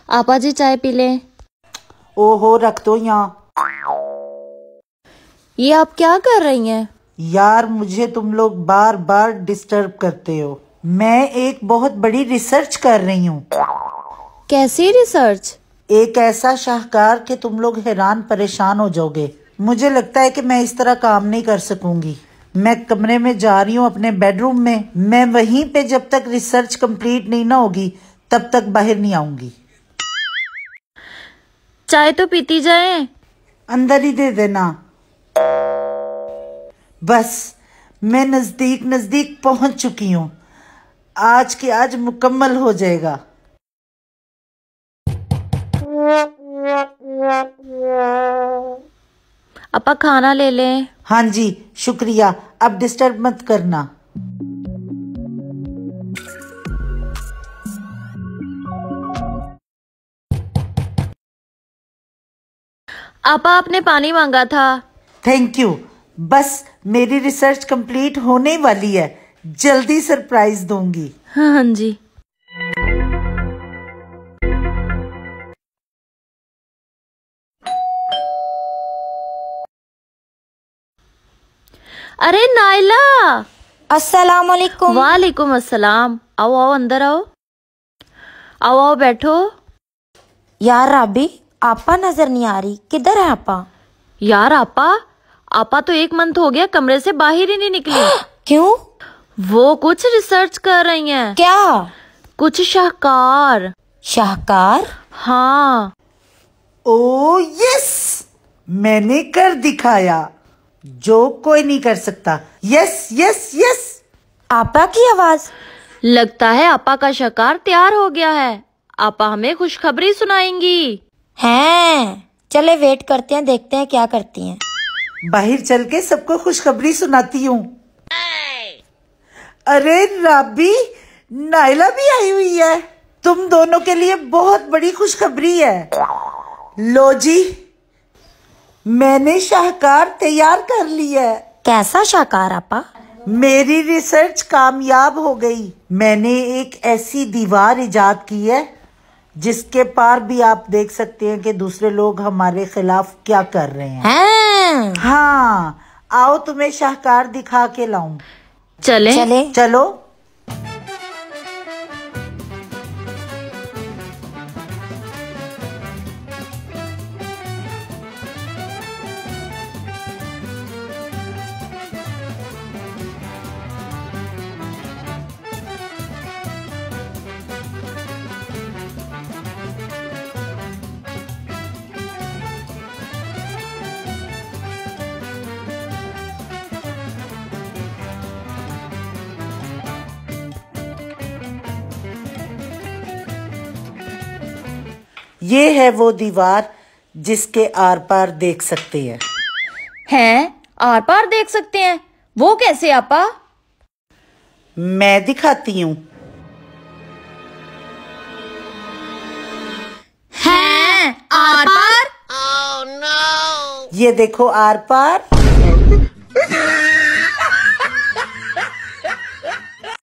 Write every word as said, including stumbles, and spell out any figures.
आपा जी चाय पी लें। ओहो रख दो यहाँ। ये आप क्या कर रही हैं? यार मुझे तुम लोग बार बार डिस्टर्ब करते हो। मैं एक बहुत बड़ी रिसर्च कर रही हूँ। कैसी रिसर्च? एक ऐसा शाहकार कि तुम लोग हैरान परेशान हो जाओगे। मुझे लगता है कि मैं इस तरह काम नहीं कर सकूंगी। मैं कमरे में जा रही हूँ अपने बेडरूम में। मैं वहीं पे जब तक रिसर्च कंप्लीट नहीं ना होगी तब तक बाहर नहीं आऊंगी। चाय तो पीती जाए। अंदर ही दे देना। बस मैं नजदीक नजदीक पहुंच चुकी हूँ। आज के आज मुकम्मल हो जाएगा। आपा खाना ले लें। हाँ जी शुक्रिया, अब डिस्टर्ब मत करना। आपा आपने पानी मांगा था। Thank you. बस मेरी रिसर्च कंप्लीट होने वाली है, जल्दी सरप्राइज दूंगी। हाँ हाँ जी। अरे नाइला। अस्सलाम वालेकुम। वालेकुम अस्सलाम। आओ आओ अंदर आओ। आओ आओ बैठो। यार राबी, आपा नजर नहीं आ रही, किधर है आपा? यार आपा आपा तो एक मंथ हो गया कमरे से बाहर ही नहीं निकली। क्यों? वो कुछ रिसर्च कर रही हैं। क्या? कुछ शाहकार। शाहकार? हाँ। ओ यस, मैंने कर दिखाया जो कोई नहीं कर सकता। Yes yes yes. आपा की आवाज। लगता है आपा का शाहकार तैयार हो गया है। आपा हमें खुशखबरी सुनाएंगी। हैं, चले वेट करते हैं, देखते हैं क्या करती हैं। बाहर चल के सबको खुशखबरी सुनाती हूँ। अरे राबी, नाइला भी आई हुई है। तुम दोनों के लिए बहुत बड़ी खुशखबरी है। लो जी, मैंने शाहकार तैयार कर लिया है। कैसा शाहकार आपा? मेरी रिसर्च कामयाब हो गई। मैंने एक ऐसी दीवार इजाद की है जिसके पार भी आप देख सकते हैं कि दूसरे लोग हमारे खिलाफ क्या कर रहे हैं। हैं? हाँ, आओ तुम्हें शाहकार दिखा के लाऊं। चले चले चलो। ये है वो दीवार जिसके आर पार देख सकते हैं। हैं? आर पार देख सकते हैं? वो कैसे आपा? मैं दिखाती हूँ। हैं? आर पार? ये देखो आर पार।